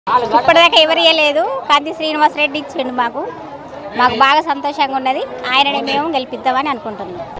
ఇప్పటిదాకా ఎవరు ఇవ్వలేదు. కంది శ్రీనివాస్ రెడ్డి ఇచ్చిండు. మాకు బాగా సంతోషంగా ఉన్నది. ఆయనని మేము గెలిపిద్దామని అనుకుంటున్నాం.